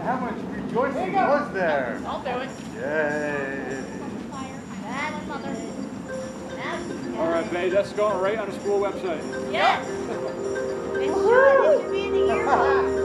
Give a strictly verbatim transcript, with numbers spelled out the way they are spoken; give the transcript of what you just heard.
how much rejoicing was there? I'll do it. Yay. That's mother. All right, babe, that's going right on the school website. Yes. It should. It should be in the yearbook.